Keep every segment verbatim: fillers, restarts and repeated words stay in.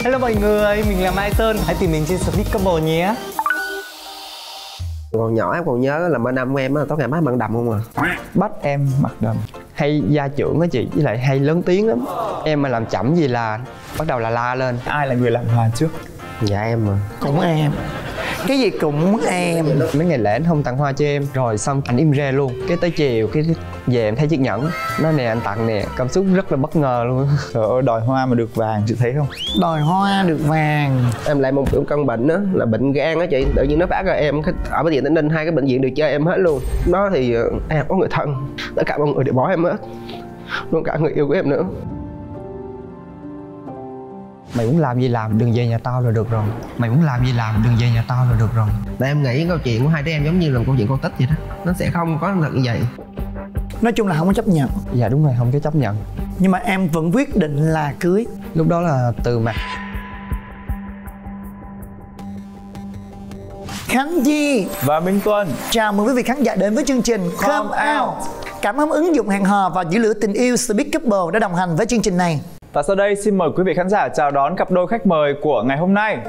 Hello mọi người, mình là Mai Sơn. Hãy tìm mình trên Speak Couple nhé. Còn nhỏ em còn nhớ là bên năm của em á, tối ngày mắt bằng đầm không à? Bắt em mặc đầm. Hay gia trưởng á chị, với lại hay lớn tiếng lắm. Em mà làm chậm gì là bắt đầu là la lên. Ai là người làm hòa trước? Dạ em mà. Cũng em. Cái gì cũng em. Mấy ngày lễ anh không tặng hoa cho em. Rồi xong anh im re luôn. Cái tới chiều, cái về em thấy chiếc nhẫn. Nó nè anh tặng nè, cảm xúc rất là bất ngờ luôn. Trời ơi, đòi hoa mà được vàng, chị thấy không? Đòi hoa được vàng. Em lại một kiểu căn bệnh á, là bệnh gan á chị. Tự nhiên nó phát ra em ở bệnh viện Tây Ninh, hai cái bệnh viện đều chơi em hết luôn. Đó thì em có người thân, tất cả mọi người đều bỏ em hết, luôn cả người yêu của em nữa. Mày muốn làm gì làm, đừng về nhà tao là được rồi. Mày muốn làm gì làm, đừng về nhà tao là được rồi. Tại em nghĩ câu chuyện của hai đứa em giống như là một câu chuyện con tích vậy đó. Nó sẽ không có thật như vậy. Nói chung là không có chấp nhận. Dạ đúng rồi, không có chấp nhận. Nhưng mà em vẫn quyết định là cưới. Lúc đó là từ mặt Khánh Chi và Minh Tuân chào mừng quý vị khán giả đến với chương trình Come Out. Cảm ơn ứng dụng hẹn hò và giữ lửa tình yêu Speak Couple đã đồng hành với chương trình này. Và sau đây xin mời quý vị khán giả chào đón cặp đôi khách mời của ngày hôm nay.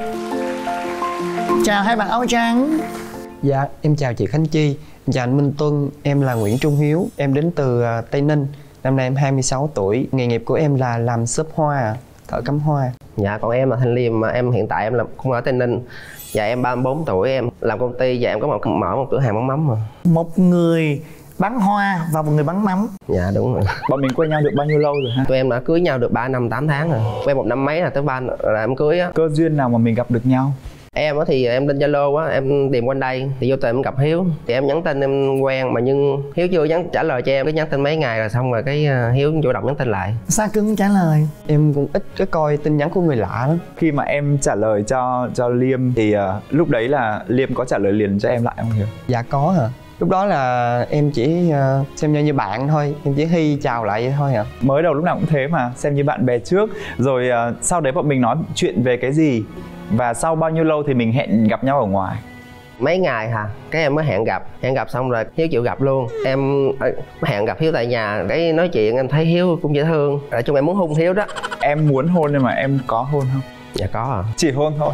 Chào hai bạn áo trắng. Dạ, em chào chị Khánh Chi, em chào anh Minh Tuân. Em là Nguyễn Trung Hiếu, em đến từ uh, Tây Ninh. Năm nay em hai mươi sáu tuổi. Nghề nghiệp của em là làm shop hoa, thợ cắm hoa. Dạ, còn em là Thanh Liêm, mà em hiện tại em là cũng ở Tây Ninh. Dạ, em ba mươi bốn tuổi, em làm công ty và em có một mở một cửa hàng bán mắm mà. Một người bán hoa và một người bán mắm. Dạ đúng rồi. Bọn mình quen nhau được bao nhiêu lâu rồi ha? Tụi em đã cưới nhau được ba năm tám tháng rồi. Quen một năm mấy là tới ba là em cưới á. Cơ duyên nào mà mình gặp được nhau? Em á thì em lên Zalo á, em tìm quanh đây thì vô tình em gặp Hiếu. Thì em nhắn tin em quen mà nhưng Hiếu chưa nhắn trả lời cho em, cái nhắn tin mấy ngày rồi xong rồi cái Hiếu chủ động nhắn tin lại. Sao cưng trả lời? Em cũng ít cái coi tin nhắn của người lạ lắm. Khi mà em trả lời cho cho Liêm thì uh, lúc đấy là Liêm có trả lời liền cho em lại không Hiếu? Dạ có hả? Lúc đó là em chỉ uh, xem nhau như bạn thôi, em chỉ hi chào lại vậy thôi hả? Mới đầu lúc nào cũng thế mà, xem như bạn bè trước. Rồi uh, sau đấy bọn mình nói chuyện về cái gì? Và sau bao nhiêu lâu thì mình hẹn gặp nhau ở ngoài? Mấy ngày hả? Cái em mới hẹn gặp. Hẹn gặp xong rồi Hiếu chịu gặp luôn. Em hẹn gặp Hiếu tại nhà, cái nói chuyện em thấy Hiếu cũng dễ thương. Nói chung em muốn hôn Hiếu đó. Em muốn hôn nhưng mà em có hôn không? Dạ có à. Chỉ hôn thôi?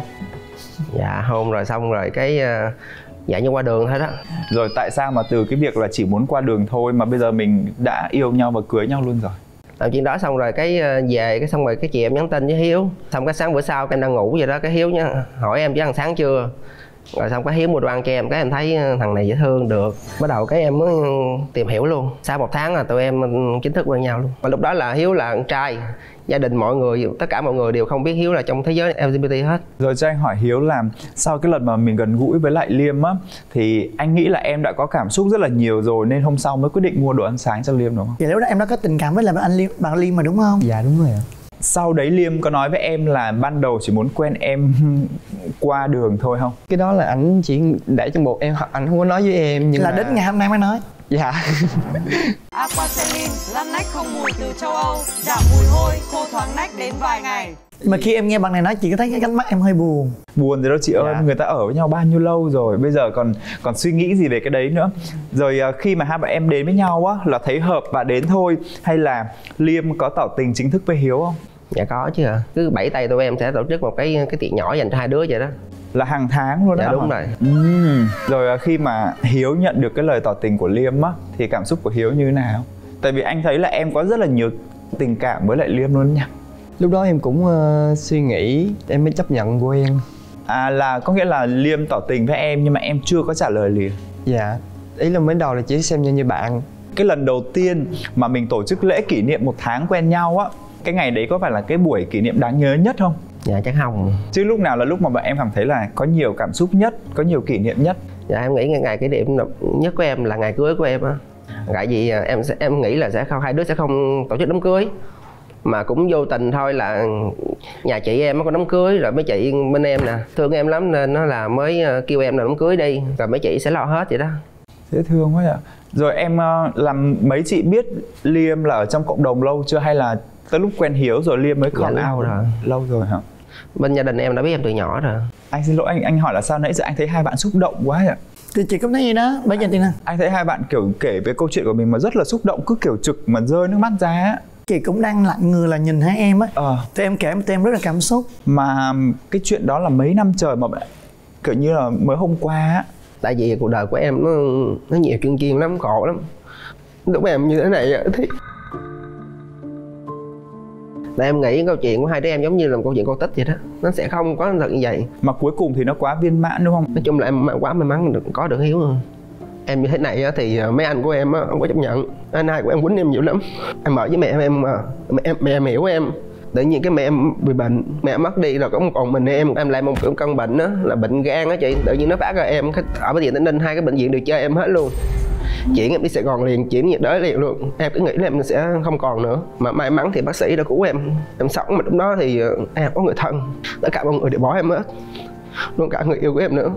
Dạ hôn rồi xong rồi cái uh, dạ như qua đường thôi đó. Rồi tại sao mà từ cái việc là chỉ muốn qua đường thôi mà bây giờ mình đã yêu nhau và cưới nhau luôn rồi? Làm chuyện đó xong rồi cái về cái xong rồi cái chị em nhắn tin với Hiếu. Xong cái sáng bữa sau em đang ngủ vậy đó, cái Hiếu nhá hỏi em chứ ăn sáng chưa. Rồi xong cái Hiếu mua đồ ăn cho em, cái em thấy thằng này dễ thương được. Bắt đầu cái em mới tìm hiểu luôn. Sau một tháng là tụi em chính thức quen nhau luôn. Và lúc đó là Hiếu là con trai. Gia đình mọi người, tất cả mọi người đều không biết Hiếu là trong thế giới lờ giê bê tê hết. Rồi cho anh hỏi Hiếu là sau cái lần mà mình gần gũi với lại Liêm á, thì anh nghĩ là em đã có cảm xúc rất là nhiều rồi nên hôm sau mới quyết định mua đồ ăn sáng cho Liêm đúng không? Vậy lúc đó em đã có tình cảm với lại anh Liêm, bạn Liêm mà đúng không? Dạ đúng rồi ạ. Sau đấy Liêm có nói với em là ban đầu chỉ muốn quen em qua đường thôi không? Cái đó là anh chỉ để trong bụng em, anh không có nói với em nhưng là mà... đến ngày hôm nay mới nói. Dạ. Aquacelin, lăn nách không mùi từ châu Âu, giảm mùi hôi, khô thoáng nách đến vài ngày. Mà khi em nghe bạn này nói chị có thấy cái ánh mắt em hơi buồn. Buồn rồi đâu chị ơi, dạ. Người ta ở với nhau bao nhiêu lâu rồi, bây giờ còn còn suy nghĩ gì về cái đấy nữa. Rồi khi mà hai bạn em đến với nhau á, là thấy hợp và đến thôi, hay là Liêm có tỏ tình chính thức với Hiếu không? Dạ có chứ ạ. Cứ bảy tay tụi em sẽ tổ chức một cái cái tiệc nhỏ dành cho hai đứa vậy đó. Là hàng tháng luôn đó. Dạ đúng rồi. uhm. Rồi khi mà Hiếu nhận được cái lời tỏ tình của Liêm á, thì cảm xúc của Hiếu như thế nào? Tại vì anh thấy là em có rất là nhiều tình cảm với lại Liêm luôn nha. Lúc đó em cũng uh, suy nghĩ, em mới chấp nhận quen. À là có nghĩa là Liêm tỏ tình với em nhưng mà em chưa có trả lời liền. Dạ, ý là mới đầu là chỉ xem nhau như bạn. Cái lần đầu tiên mà mình tổ chức lễ kỷ niệm một tháng quen nhau á, cái ngày đấy có phải là cái buổi kỷ niệm đáng nhớ nhất không? Dạ chắc không. Chứ lúc nào là lúc mà bạn em cảm thấy là có nhiều cảm xúc nhất, có nhiều kỷ niệm nhất? Dạ em nghĩ ngày kỷ niệm nhất của em là ngày cưới của em á. Tại vì em sẽ em nghĩ là sẽ không, hai đứa sẽ không tổ chức đám cưới. Mà cũng vô tình thôi là nhà chị em có đám cưới, rồi mấy chị bên em nè thương em lắm nên nó là mới kêu em làm đám cưới đi, rồi mấy chị sẽ lo hết vậy đó. Dễ thương quá ạ. Rồi em làm mấy chị biết Liêm là ở trong cộng đồng lâu chưa, hay là tới lúc quen Hiếu rồi Liêm mới come dạ, out rồi. Lâu rồi hả? Bên gia đình em đã biết em từ nhỏ rồi. Anh xin lỗi, anh anh hỏi là sao nãy giờ anh thấy hai bạn xúc động quá ạ? Thì chị cũng thấy gì đó, bây giờ thì nè. Anh thấy hai bạn kiểu kể về câu chuyện của mình mà rất là xúc động, cứ kiểu trực mà rơi nước mắt ra á. Chị cũng đang lặng người là nhìn hai em á. Ờ. Thì em kể tụi em rất là cảm xúc. Mà cái chuyện đó là mấy năm trời mà kiểu như là mới hôm qua á. Tại vì cuộc đời của em nó nó nhiều chuyện chiên lắm, khổ lắm. Lúc em như thế này thì là em nghĩ câu chuyện của hai đứa em giống như là một câu chuyện cổ tích vậy đó, nó sẽ không có thật như vậy. Mà cuối cùng thì nó quá viên mãn đúng không? Nói chung là em quá may mắn được có được Hiếu. Em như thế này thì mấy anh của em không có chấp nhận. Anh hai của em quýnh em nhiều lắm. Em ở với mẹ em, em mẹ em, mẹ em hiểu em. Tự nhiên cái mẹ em bị bệnh, mẹ em mất đi rồi cũng còn mình em em lại một căn bệnh đó là bệnh gan á chị. Tự nhiên nó phát ra em ở bệnh viện Tây Ninh, hai cái bệnh viện đều chơi em hết luôn. Chuyển em đi Sài Gòn liền, chuyển nhiệt đới liền luôn. Em cứ nghĩ là em sẽ không còn nữa. Mà may mắn thì bác sĩ đã cứu em. Em sống mà lúc đó thì em có người thân, tất cả mọi người đều bỏ em hết, luôn cả người yêu của em nữa.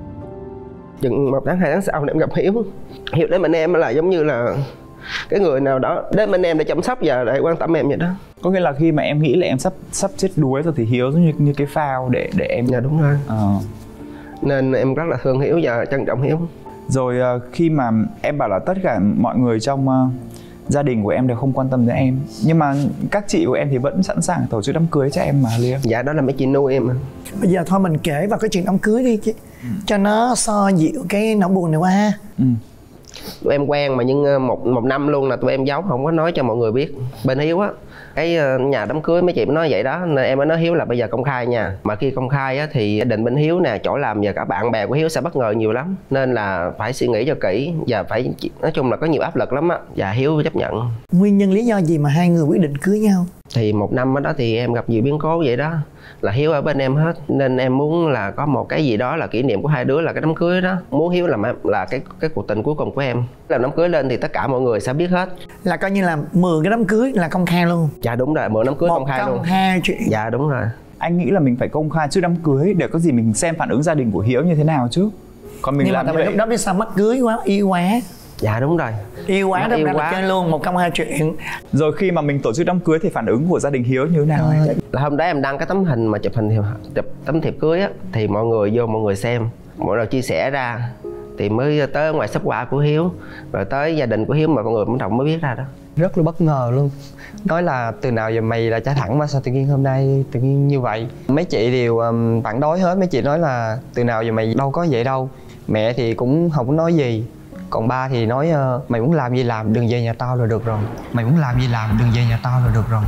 Chừng một tháng hai tháng sau em gặp Hiếu. Hiếu đến bên em là giống như là cái người nào đó đến bên em để chăm sóc và để quan tâm em vậy đó. Có nghĩa là khi mà em nghĩ là em sắp sắp chết đuối rồi thì Hiếu giống như như cái phao để để em. Dạ đúng rồi. Ờ. Nên em rất là thương Hiếu và trân trọng Hiếu. Rồi khi mà em bảo là tất cả mọi người trong uh, gia đình của em đều không quan tâm đến em, nhưng mà các chị của em thì vẫn sẵn sàng tổ chức đám cưới cho em mà Liêm. Dạ đó là mấy chị nuôi em. Bây giờ thôi mình kể vào cái chuyện đám cưới đi chứ, ừ. cho nó so dịu cái nỗi buồn này qua ha. Ừ. Tụi em quen mà nhưng một một năm luôn là tụi em giấu không có nói cho mọi người biết. Bên Hiếu á, cái nhà đám cưới mấy chị mới nói vậy đó, nên em mới nói Hiếu là bây giờ công khai nha. Mà khi công khai á thì định bên Hiếu nè, chỗ làm và cả bạn bè của Hiếu sẽ bất ngờ nhiều lắm, nên là phải suy nghĩ cho kỹ và phải nói chung là có nhiều áp lực lắm á, và Hiếu chấp nhận. Nguyên nhân lý do gì mà hai người quyết định cưới nhau? Thì một năm đó thì em gặp nhiều biến cố vậy đó, là Hiếu ở bên em hết, nên em muốn là có một cái gì đó là kỷ niệm của hai đứa là cái đám cưới đó. Muốn Hiếu là là cái cái cuộc tình cuối cùng của em. Làm đám cưới lên thì tất cả mọi người sẽ biết hết. Là coi như là mười cái đám cưới là công khai luôn. Dạ đúng rồi, mười đám cưới một công khai luôn. hai chuyện. Dạ đúng rồi. Anh nghĩ là mình phải công khai trước đám cưới để có gì mình xem phản ứng gia đình của Hiếu như thế nào chứ. Còn mình nhưng làm mà tại vì lúc đó biết sao mắc cưới quá, yêu quá. Dạ đúng rồi. Yêu quá, đâm ra quá. là chơi luôn một công hai chuyện. Rồi khi mà mình tổ chức đám cưới thì phản ứng của gia đình Hiếu như thế nào? Rồi. Là hôm đó em đăng cái tấm hình mà chụp hình chụp tấm thiệp cưới á, thì mọi người vô mọi người xem, mọi người chia sẻ ra thì mới tới ngoài shop quà của Hiếu, rồi tới gia đình của Hiếu mà mọi người bắt đầu mới biết ra đó. Rất là bất ngờ luôn. Nói là từ nào giờ mày là trai thẳng mà sao tự nhiên hôm nay tự nhiên như vậy. Mấy chị đều um, phản đối hết. Mấy chị nói là từ nào giờ mày đâu có vậy đâu. Mẹ thì cũng không có nói gì. Còn ba thì nói uh, mày muốn làm gì làm, đừng về nhà tao là được rồi. Mày muốn làm gì làm, đừng về nhà tao là được rồi.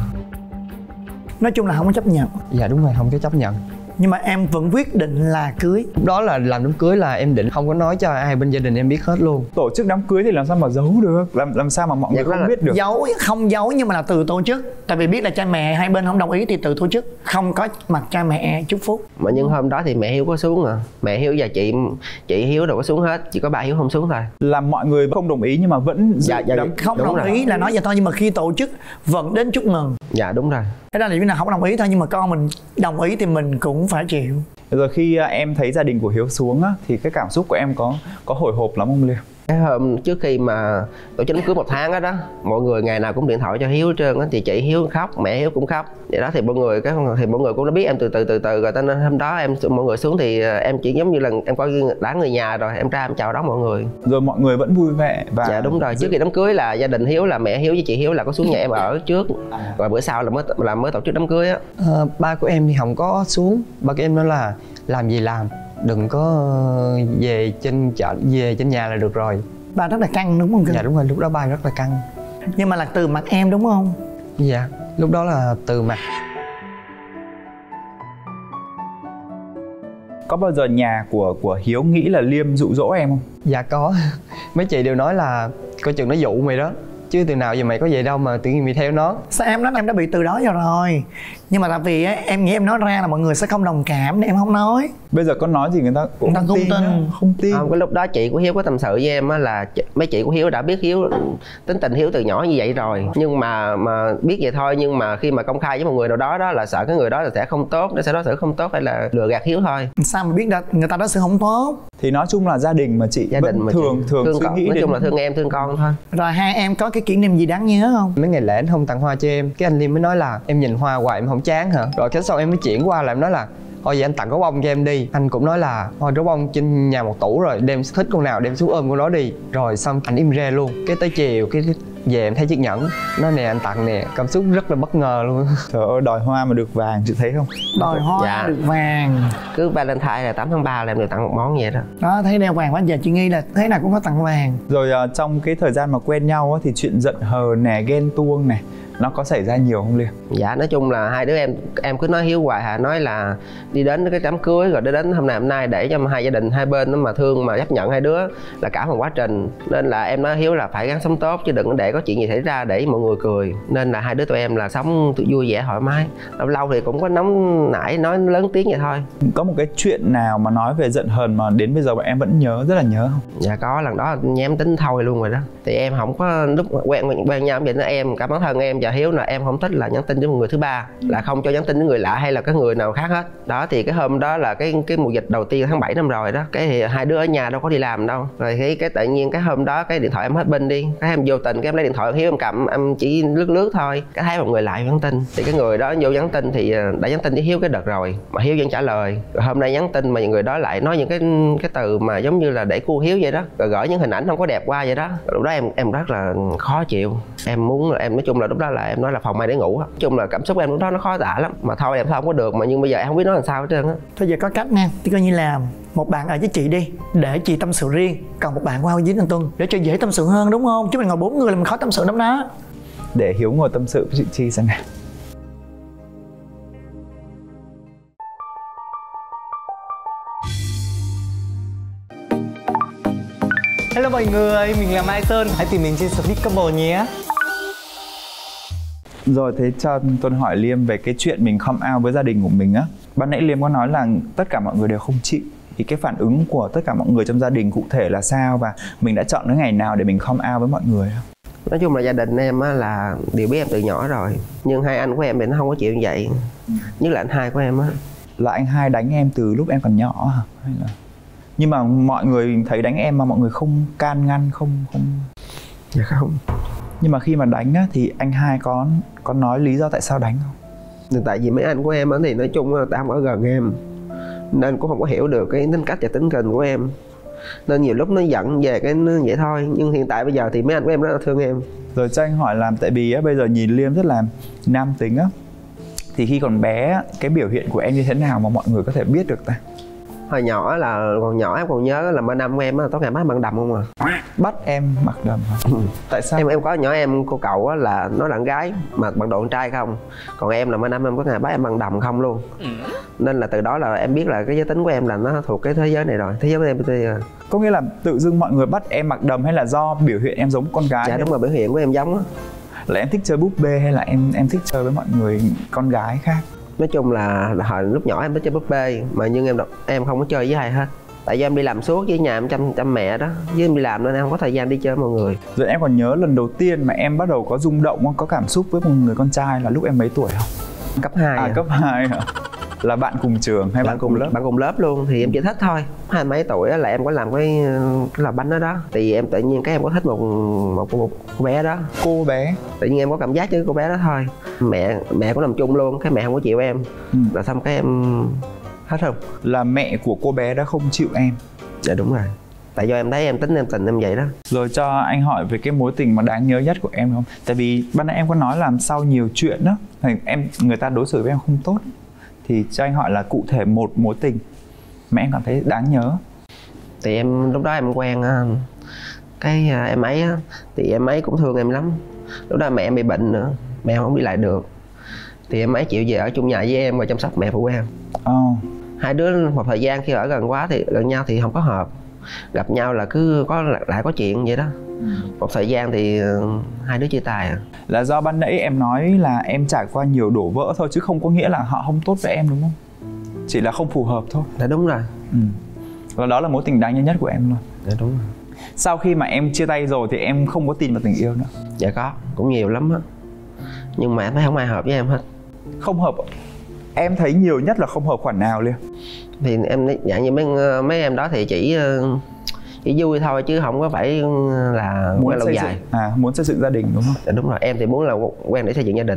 Nói chung là không có chấp nhận. Dạ đúng rồi, không có chấp nhận. Nhưng mà em vẫn quyết định là cưới. Lúc đó là làm đám cưới là em định không có nói cho ai bên gia đình em biết hết luôn. Tổ chức đám cưới thì làm sao mà giấu được, làm làm sao mà mọi người không biết được. Giấu không giấu nhưng mà là từ tổ chức. Tại vì biết là cha mẹ hai bên không đồng ý thì từ tổ chức, không có mặt cha mẹ chúc phúc. Mà nhưng hôm đó thì mẹ Hiếu có xuống à, mẹ Hiếu và chị chị Hiếu đâu có xuống hết, chỉ có ba Hiếu không xuống thôi. Là mọi người không đồng ý nhưng mà vẫn dạ, dạ, đám... không đồng rồi. ý là nói vậy thôi, nhưng mà khi tổ chức vẫn đến chúc mừng. Dạ đúng rồi. Thế ra là như là không đồng ý thôi, nhưng mà con mình đồng ý thì mình cũng phải chịu. Rồi khi em thấy gia đình của Hiếu xuống á, thì cái cảm xúc của em có có hồi hộp lắm không Liêm? Cái hôm trước khi mà tổ chức đám cưới một tháng đó đó, mọi người ngày nào cũng điện thoại cho Hiếu hết trơn á, thì chị Hiếu khóc, mẹ Hiếu cũng khóc. Vậy đó thì mọi người cái thì mọi người cũng đã biết em từ từ từ từ rồi, cho nên hôm đó em mọi người xuống thì em chỉ giống như là em coi đã người nhà rồi, em ra em chào đón mọi người. Rồi mọi người vẫn vui vẻ và dạ đúng rồi. Trước khi đám cưới là gia đình Hiếu là mẹ Hiếu với chị Hiếu là có xuống nhà em ở trước, rồi bữa sau là mới là mới tổ chức đám cưới á. À, ba của em thì không có xuống. Ba của em nói là làm gì làm, đừng có về trên chợ, về trên nhà là được rồi. Ba rất là căng đúng không? Dạ đúng rồi, lúc đó ba rất là căng. Nhưng mà là từ mặt em đúng không? Dạ, lúc đó là từ mặt. Có bao giờ nhà của của Hiếu nghĩ là Liêm dụ dỗ em không? Dạ có. Mấy chị đều nói là coi chừng nó dụ mày đó, chứ từ nào giờ mày có vậy đâu mà tự nhiên mày theo nó. Sao em nói em đã bị từ đó giờ rồi. Nhưng mà tại vì á, em nghĩ em nói ra là mọi người sẽ không đồng cảm nên em không nói. Bây giờ có nói gì người ta cũng người ta không tin, tin. Không tin. Không, cái lúc đó chị của Hiếu có tâm sự với em á, là mấy chị của Hiếu đã biết Hiếu tính tình Hiếu từ nhỏ như vậy rồi, nhưng mà mà biết vậy thôi, nhưng mà khi mà công khai với một người nào đó đó là sợ cái người đó là sẽ không tốt, nó sẽ đối xử không tốt hay là lừa gạt Hiếu thôi. Sao mà biết đó, người ta đối xử không tốt. Thì nói chung là gia đình mà chị gia vẫn đình mà thường chị, thường thương suy con, nghĩ nói đến... chung là thương em thương con thôi. Rồi hai em có cái kỷ niệm gì đáng nhớ không? Mấy ngày lễ anh không tặng hoa cho em, cái anh Liêm mới nói là em nhìn hoa hoài em không chán hả? Rồi cái sau em mới chuyển qua là em nói là thôi vậy anh tặng gấu bông cho em đi. Anh cũng nói là thôi gấu bông trên nhà một tủ rồi, đem thích con nào đem xuống ôm con đó đi. Rồi xong anh im re luôn. Cái tới chiều cái về em thấy chiếc nhẫn, nói nè anh tặng nè, cảm xúc rất là bất ngờ luôn. Trời ơi, đòi hoa mà được vàng, chị thấy không? Đòi hoa Dạ. được vàng. Cứ Valentine là tám tháng ba là em được tặng một món vậy đó. Đó, thấy đeo vàng quá, giờ chị nghi là thế nào cũng có tặng vàng. Rồi uh, trong cái thời gian mà quen nhau á, thì chuyện giận hờn nè, ghen tuông này, nó có xảy ra nhiều không Liêm? Dạ, nói chung là hai đứa em em cứ nói Hiếu hoài hà, nói là đi đến cái đám cưới rồi đến hôm nay hôm nay để cho hai gia đình hai bên nó mà thương mà chấp nhận hai đứa là cả một quá trình, nên là em nói Hiếu là phải gắng sống tốt chứ đừng có để có chuyện gì xảy ra để mọi người cười, nên là hai đứa tụi em là sống vui vẻ thoải mái, lâu lâu thì cũng có nóng nảy nói lớn tiếng vậy thôi. Có một cái chuyện nào mà nói về giận hờn mà đến bây giờ mà em vẫn nhớ, rất là nhớ không? Dạ có, lần đó nhà em tính thôi luôn rồi đó, thì em không có lúc quen quen nhau vậy đó, em cả bản thân em và Hiếu là em không thích là nhắn tin với một người thứ ba, là không cho nhắn tin với người lạ hay là cái người nào khác hết. Đó thì cái hôm đó là cái cái mùa dịch đầu tiên tháng bảy năm rồi đó, cái thì hai đứa ở nhà đâu có đi làm đâu, rồi cái cái tự nhiên cái hôm đó cái điện thoại em hết pin đi, cái em vô tình cái em lấy điện thoại Hiếu em cầm, em chỉ lướt lướt thôi, cái thấy một người lại nhắn tin, thì cái người đó vô nhắn tin thì đã nhắn tin với Hiếu cái đợt rồi mà Hiếu vẫn trả lời, rồi hôm nay nhắn tin mà người đó lại nói những cái cái từ mà giống như là để cua Hiếu vậy đó, rồi gửi những hình ảnh không có đẹp qua vậy đó. Lúc đó em em rất là khó chịu, em muốn em nói chung là lúc đó là em nói là phòng may để ngủ á, nói chung là cảm xúc em lúc đó nó khó tả lắm, mà thôi em thôi không có được, mà nhưng bây giờ em không biết nói làm sao hết trơn á. Thôi giờ có cách nha, thì coi như là một bạn ở với chị đi để chị tâm sự riêng, còn một bạn qua với anh Tuân để cho dễ tâm sự hơn, đúng không? Chứ mình ngồi bốn người là mình khó tâm sự lắm đó. Để Hiếu ngồi tâm sự với chị Chi xem nào. Hello mọi người, mình là Mai Sơn. Hãy tìm mình trên Speak Couple nhé. Rồi thế cho Tuân hỏi Liêm về cái chuyện mình come out với gia đình của mình á. Ban nãy Liêm có nói là tất cả mọi người đều không chịu, thì cái phản ứng của tất cả mọi người trong gia đình cụ thể là sao, và mình đã chọn cái ngày nào để mình come out với mọi người không? Nói chung là gia đình em á là đều biết em từ nhỏ rồi, nhưng hai anh của em thì nó không có chịu như vậy, nhất là anh hai của em á. Là anh hai đánh em từ lúc em còn nhỏ hả? Hay là... Nhưng mà mọi người thấy đánh em mà mọi người không can ngăn, không không Dạ không. Nhưng mà khi mà đánh á, thì anh hai có có nói lý do tại sao đánh không? Tại vì mấy anh của em á thì nói chung là ta không ở gần em, nên cũng không có hiểu được cái tính cách và tính tình của em, nên nhiều lúc nó giận về cái nó vậy thôi. Nhưng hiện tại bây giờ thì mấy anh của em rất là thương em. Rồi cho anh hỏi làm, tại vì á, bây giờ nhìn Liêm rất là nam tính á, thì khi còn bé á, cái biểu hiện của em như thế nào mà mọi người có thể biết được ta? Hồi nhỏ là còn nhỏ em còn nhớ là ba năm của em á tối ngày bắt bằng đầm không à. Bắt em mặc đầm hả? Tại sao? Em em có nhỏ em cô cậu á là nó là con gái mà bằng độ con trai không, còn em là mấy năm em có ngày bắt em bằng đầm không luôn. Nên là từ đó là em biết là cái giới tính của em là nó thuộc cái thế giới này rồi, thế giới của em thì... Có nghĩa là tự dưng mọi người bắt em mặc đầm hay là do biểu hiện em giống con gái? Dạ đúng là biểu hiện của em giống á. Là em thích chơi búp bê hay là em em thích chơi với mọi người con gái khác? Nói chung là, là hồi lúc nhỏ em thích chơi búp bê, mà nhưng em em không có chơi với ai hết. Tại vì em đi làm suốt với nhà em chăm chăm mẹ đó, với em đi làm nên em không có thời gian đi chơi với mọi người. Rồi em còn nhớ lần đầu tiên mà em bắt đầu có rung động không? Có cảm xúc với một người con trai là lúc em mấy tuổi không? Cấp hai. À, à cấp hai hả? Là bạn cùng trường hay bạn, bạn cùng lớp? Bạn cùng lớp luôn, thì em chỉ thích thôi. Hai mấy tuổi là em có làm cái, cái lò bánh đó đó. Thì em tự nhiên cái em có thích một một, một cô bé đó. Cô bé? Tự nhiên em có cảm giác với cô bé đó thôi. Mẹ mẹ cũng nằm chung luôn, cái mẹ không có chịu em. Ừ. Rồi xong cái em hết không? Là mẹ của cô bé đã không chịu em? Dạ đúng rồi. Tại do em thấy em tính em tình em vậy đó. Rồi cho anh hỏi về cái mối tình mà đáng nhớ nhất của em không? Tại vì ban nãy em có nói là sau nhiều chuyện đó, em người ta đối xử với em không tốt, thì cho anh hỏi là cụ thể một mối tình mà em cảm thấy đáng nhớ. Thì em lúc đó em quen cái em ấy á, thì em ấy cũng thương em lắm. Lúc đó mẹ em bị bệnh nữa, mẹ em không đi lại được, thì em ấy chịu về ở chung nhà với em và chăm sóc mẹ phụ em. Oh. Hai đứa một thời gian khi ở gần quá thì gần nhau thì không có hợp, gặp nhau là cứ có lại có chuyện vậy đó. Ừ. Một thời gian thì hai đứa chia tay à. Là do ban nãy em nói là em trải qua nhiều đổ vỡ thôi, chứ không có nghĩa là họ không tốt với em đúng không? Chỉ là không phù hợp thôi. Dạ đúng rồi. Ừ. Và đó là mối tình đáng nhớ nhất của em luôn. Dạ đúng rồi. Sau khi mà em chia tay rồi thì em không có tin vào tình yêu nữa? Dạ có, cũng nhiều lắm á. Nhưng mà em thấy không ai hợp với em hết. Không hợp? Em thấy nhiều nhất là không hợp khoản nào liền? Thì em dạng như mấy mấy em đó thì chỉ chỉ vui thôi chứ không có phải là muốn quen lâu dài. À, muốn xây dựng gia đình đúng không? Dạ đúng rồi, em thì muốn là quen để xây dựng gia đình.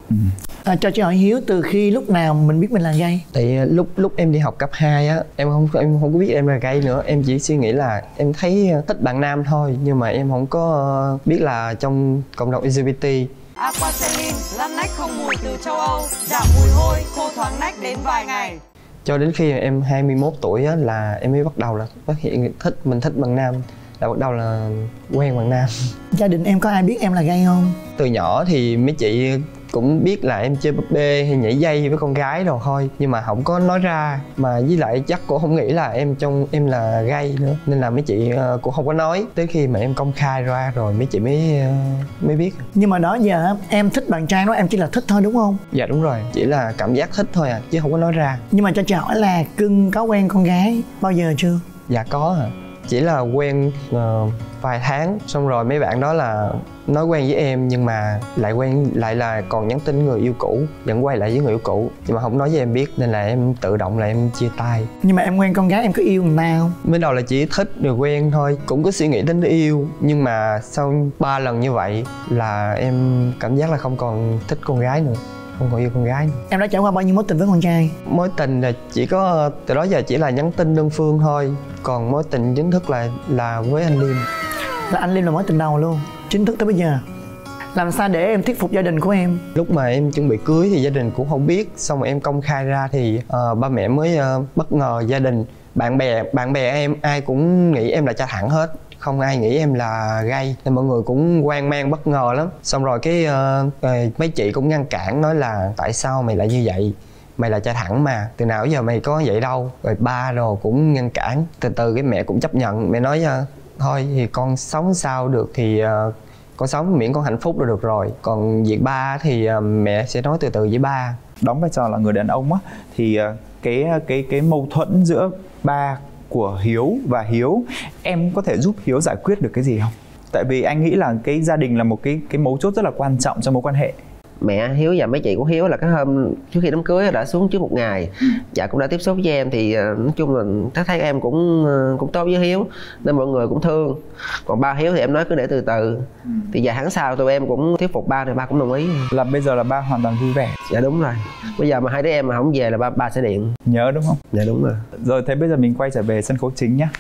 Ừ. À, cho chị hỏi Hiếu, từ khi lúc nào mình biết mình là gay? Thì lúc lúc em đi học cấp hai á, em không em không có biết em là gay nữa. Em chỉ suy nghĩ là em thấy thích bạn nam thôi, nhưng mà em không có biết là trong cộng đồng lờ giê bê tê. Aquacelin lăn nách không mùi từ châu Âu, giảm mùi hôi, khô thoáng nách đến vài ngày. Cho đến khi em hai mươi mốt tuổi á, là em mới bắt đầu là phát hiện thích mình thích bạn nam, là bắt đầu là quen bạn nam. Gia đình em có ai biết em là gay không? Từ nhỏ thì mấy chị cũng biết là em chơi búp bê hay nhảy dây với con gái rồi thôi, nhưng mà không có nói ra, mà với lại chắc cũng không nghĩ là em trong em là gay nữa, nên là mấy chị cũng không có nói. Tới khi mà em công khai ra rồi mấy chị mới mới biết. Nhưng mà đó giờ em thích bạn trai đó, em chỉ là thích thôi đúng không? Dạ đúng rồi, chỉ là cảm giác thích thôi à, chứ không có nói ra. Nhưng mà cho chị hỏi là Cưng có quen con gái bao giờ chưa? Dạ có à, chỉ là quen uh, vài tháng, xong rồi mấy bạn đó là nói quen với em nhưng mà lại quen lại là còn nhắn tin người yêu cũ, vẫn quay lại với người yêu cũ nhưng mà không nói với em biết, nên là em tự động là em chia tay. Nhưng mà em quen con gái em có yêu người ta không? Mới đầu là chỉ thích rồi quen thôi, cũng có suy nghĩ đến yêu, nhưng mà sau ba lần như vậy là em cảm giác là không còn thích con gái nữa, không còn yêu con gái nữa. Em đã trải qua bao nhiêu mối tình với con trai? Mối tình là chỉ có từ đó giờ chỉ là nhắn tin đơn phương thôi, còn mối tình chính thức là là với anh Liêm. Là anh Liêm là mối tình đầu luôn, chính thức tới bây giờ. Làm sao để em thuyết phục gia đình của em? Lúc mà em chuẩn bị cưới thì gia đình cũng không biết, xong rồi em công khai ra thì uh, ba mẹ mới uh, bất ngờ. Gia đình, bạn bè bạn bè em ai cũng nghĩ em là cha thẳng hết, không ai nghĩ em là gay, nên mọi người cũng hoang mang bất ngờ lắm. Xong rồi cái uh, mấy chị cũng ngăn cản, nói là tại sao mày lại như vậy, mày là cha thẳng mà, từ nào giờ mày có vậy đâu. Rồi ba rồi cũng ngăn cản, từ từ cái mẹ cũng chấp nhận. Mẹ nói uh, thôi thì con sống sao được thì uh, con sống miễn con hạnh phúc là được rồi, còn việc ba thì uh, mẹ sẽ nói từ từ với ba. Đóng vai trò là người đàn ông á, thì uh, cái cái cái mâu thuẫn giữa ba của Hiếu và Hiếu, em có thể giúp Hiếu giải quyết được cái gì không? Tại vì anh nghĩ là cái gia đình là một cái cái mấu chốt rất là quan trọng trong mối quan hệ. Mẹ Hiếu và mấy chị của Hiếu là cái hôm trước khi đám cưới đã xuống trước một ngày, dạ cũng đã tiếp xúc với em, thì nói chung là thấy em cũng cũng tốt với Hiếu nên mọi người cũng thương. Còn ba Hiếu thì em nói cứ để từ từ, thì vài tháng sau tụi em cũng thuyết phục ba thì ba cũng đồng ý. Là bây giờ là ba hoàn toàn vui vẻ. Dạ đúng rồi, bây giờ mà hai đứa em mà không về là ba, ba sẽ điện. Nhớ đúng không? Dạ đúng rồi. Rồi thế bây giờ mình quay trở về sân khấu chính nhá.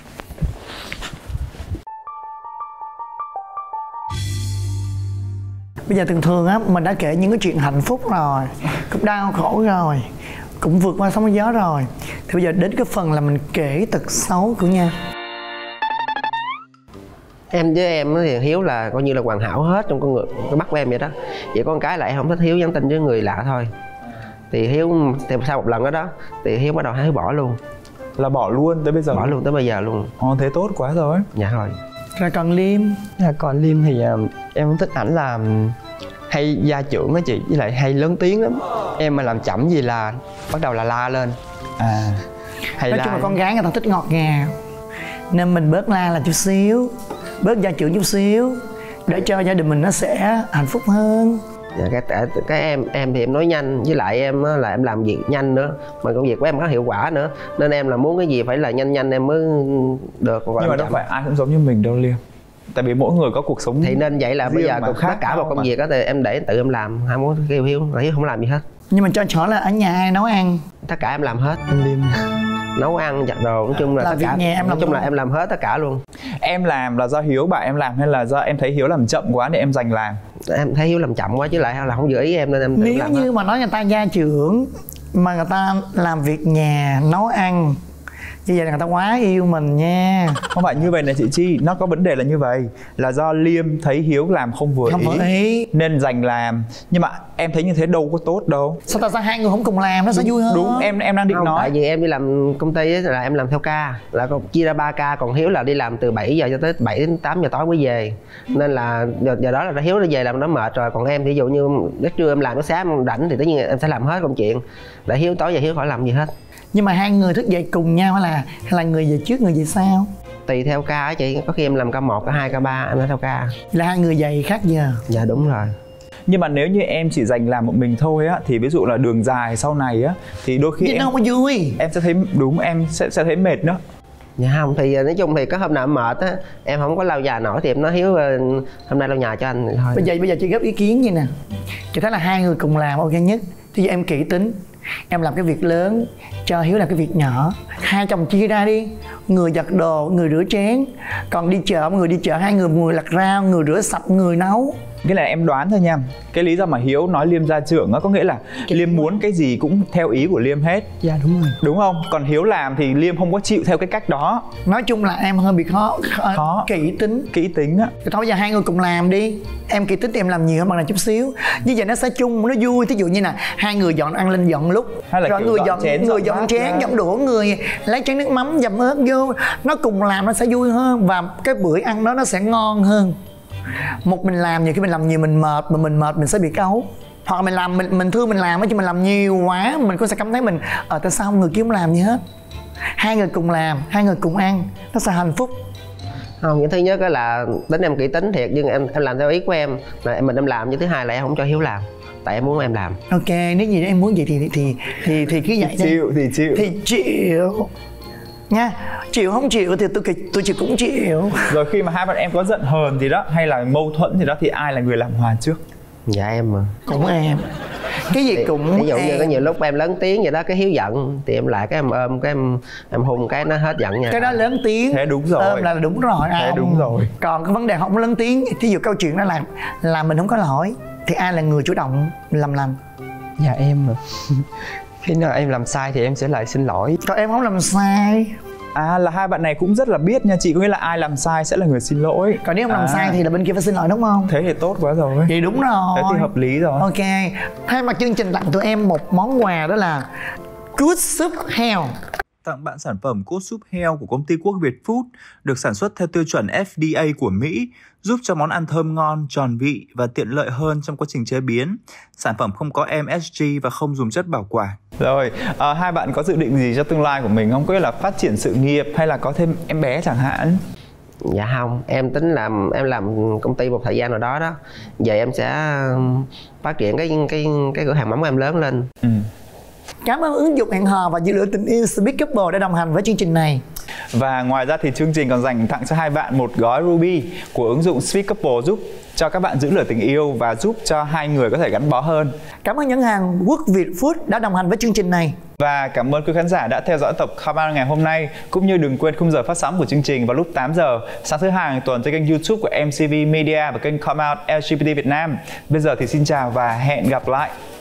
Bây giờ thường thường á, mình đã kể những cái chuyện hạnh phúc rồi, cũng đau khổ rồi, cũng vượt qua sóng gió rồi, thì bây giờ đến cái phần là mình kể tật xấu của nhau. Em với em thì Hiếu là coi như là hoàn hảo hết trong con người, cái mắt của em vậy đó. Chỉ có con cái là em không thích Hiếu nhắn tin với người lạ thôi. Thì Hiếu thì sau một lần đó đó thì Hiếu bắt đầu Hiếu bỏ luôn. Là bỏ luôn tới bây giờ? Bỏ luôn tới bây giờ luôn. Ồ, thế tốt quá rồi. Dạ rồi. Rồi còn Liêm? À, còn Liêm thì uh, em không thích ảnh là hay gia trưởng á chị, với lại hay lớn tiếng lắm. Em mà làm chậm gì là bắt đầu là la lên. À, hay nói chung là con gái người ta thích ngọt ngào, nên mình bớt la là chút xíu, bớt gia trưởng chút xíu, để cho gia đình mình nó sẽ hạnh phúc hơn. Dạ, cái, cái em em thì em nói nhanh, với lại em là em làm việc nhanh nữa, mà công việc của em có hiệu quả nữa, nên em là muốn cái gì phải là nhanh nhanh em mới được. Còn nhưng mà đâu phải ai cũng giống như mình đâu Liêm, tại vì mỗi người có cuộc sống thì nên vậy là bây giờ tất cả một công việc đó thì em để tự em làm, không muốn kêu Hiếu, Hiếu không làm gì hết. Nhưng mà cho hỏi là ở nhà ai nấu ăn? Tất cả em làm hết. Liêm nấu ăn giặt đồ, nói chung là, là tất cả nhà em nói chung luôn. là em làm hết tất cả luôn. Em làm là do Hiếu bảo em làm hay là do em thấy Hiếu làm chậm quá để em giành làm? Em thấy Hiếu làm chậm quá chứ lại là không vừa ý em nên em tự nếu làm như hết. mà nói người ta gia trưởng mà người ta làm việc nhà nấu ăn như vậy là người ta quá yêu mình nha. Không phải như vậy nè chị Chi, nó có vấn đề là như vậy, là do Liêm thấy Hiếu làm không vừa không ý, vừa ý nên giành làm. Nhưng mà em thấy như thế đâu có tốt đâu. Sao tại sao hai người không cùng làm nó sẽ vui hơn? Đúng, em em đang định không, nói. Tại vì em đi làm công ty ấy, là em làm theo ca, là chia ra ba ca, còn Hiếu là đi làm từ bảy giờ cho tới bảy đến tám giờ tối mới về. Nên là giờ, giờ đó là Hiếu nó về làm nó mệt rồi, còn em thì ví dụ như lúc trưa em làm, lúc sáng em rảnh thì tất nhiên em sẽ làm hết công chuyện. Để Hiếu tối giờ Hiếu khỏi làm gì hết. Nhưng mà hai người thức dậy cùng nhau hay là hay là người về trước người về sau? Tùy theo ca á chị, có khi em làm ca một, ca hai, ca ba, em nói theo ca. Là hai người dậy khác giờ. Dạ đúng rồi. Nhưng mà nếu như em chỉ dành làm một mình thôi á, thì ví dụ là đường dài sau này á, thì đôi khi chứ em nó không có vui. Em sẽ thấy đúng, em sẽ sẽ thấy mệt nữa. Dạ không, thì nói chung thì có hôm nào em mệt á, em không có lau nhà nổi thì em nói Hiếu hôm nay lau nhà cho anh thôi. Bây giờ bây giờ chị góp ý kiến vậy nè. Chị thấy là hai người cùng làm ok nhất. Thì em kỹ tính, em làm cái việc lớn, cho Hiếu làm cái việc nhỏ. Hai chồng chia ra đi, người giặt đồ, người rửa chén. Còn đi chợ, người đi chợ, hai người, người lặt rau, người rửa sạch, người nấu. Cái này em đoán thôi nha. Cái lý do mà Hiếu nói Liêm ra trưởng á, có nghĩa là Liêm muốn cái gì cũng theo ý của Liêm hết. Dạ đúng rồi. Đúng không? Còn Hiếu làm thì Liêm không có chịu theo cái cách đó. Nói chung là em hơi bị khó, khó, khó. kỹ tính. Kỹ tính á. Thì thôi giờ hai người cùng làm đi. Em kỹ tính thì em làm nhiều hơn bằng này chút xíu. Như vậy nó sẽ chung, nó vui. Thí dụ như là hai người dọn ăn lên dọn lúc. Hay là rồi kiểu người dọn dọn chén, người dọn dọn bát chén, ra. dọn đũa, người lấy chén nước mắm, dầm ớt vô. Nó cùng làm nó sẽ vui hơn. Và cái bữa ăn đó nó sẽ ngon hơn. Một mình làm nhiều khi mình làm nhiều mình mệt, mà mình mệt mình sẽ bị cáu. Hoặc mình làm mình mình thương mình làm chứ mình làm nhiều quá mình cũng sẽ cảm thấy mình ở tại sao người kia không làm gì hết. Hai người cùng làm, hai người cùng ăn, nó sẽ hạnh phúc. Không, những thứ nhất là tính em kỹ tính thiệt, nhưng em em làm theo ý của em là mình em làm. Như thứ hai là em không cho Hiếu làm, tại em muốn em làm. Ok, nếu gì em muốn vậy thì thì thì thì cứ vậy đi. Chịu thì chịu. Thì chịu nha. Chịu không chịu thì tôi tôi chịu cũng chịu. Rồi khi mà hai bạn em có giận hờn gì đó hay là mâu thuẫn gì đó thì ai là người làm hòa trước? Dạ em mà. Cũng em. Cái gì cũng ví dụ như em. có nhiều lúc em lớn tiếng vậy đó, cái Hiếu giận thì em lại cái em ôm cái em em hung cái nó hết giận nha. Cái đó lớn tiếng. Thế đúng rồi. Ôm là đúng rồi. Thế không. đúng rồi. Còn cái vấn đề không lớn tiếng, thí dụ câu chuyện đó là là mình không có lỗi thì ai là người chủ động làm lành? Dạ em mà. Khi nào em làm sai thì em sẽ lại xin lỗi. Còn em không làm sai. À là hai bạn này cũng rất là biết nha chị, có nghĩa là ai làm sai sẽ là người xin lỗi. Còn nếu em làm à. sai thì là bên kia phải xin lỗi đúng không? Thế thì tốt quá rồi. Vậy đúng rồi. Thế thì hợp lý rồi. Ok. Thay mặt chương trình tặng tụi em một món quà đó là Good Soup heo. Tặng bạn sản phẩm cốt súp heo của công ty Quốc Việt Food, được sản xuất theo tiêu chuẩn F D A của Mỹ, giúp cho món ăn thơm ngon, tròn vị và tiện lợi hơn trong quá trình chế biến. Sản phẩm không có M S G và không dùng chất bảo quản. Rồi, à, hai bạn có dự định gì cho tương lai của mình không? Có nghĩa là phát triển sự nghiệp hay là có thêm em bé chẳng hạn? Dạ không, em tính làm em làm công ty một thời gian nào đó đó. Giờ em sẽ phát triển cái cái cái cửa hàng mắm của em lớn lên. Ừ. Cảm ơn ứng dụng hẹn hò và dữ liệu tình yêu Sweet Couple đã đồng hành với chương trình này. Và ngoài ra thì chương trình còn dành tặng cho hai bạn một gói Ruby của ứng dụng Sweet Couple, giúp cho các bạn giữ lửa tình yêu và giúp cho hai người có thể gắn bó hơn. Cảm ơn nhãn hàng Quốc Việt Food đã đồng hành với chương trình này. Và cảm ơn quý khán giả đã theo dõi tập Come Out ngày hôm nay. Cũng như đừng quên khung giờ phát sóng của chương trình vào lúc tám giờ sáng thứ hai hàng tuần trên kênh YouTube của em xê vê Media và kênh Come Out L G B T Việt Nam. Bây giờ thì xin chào và hẹn gặp lại.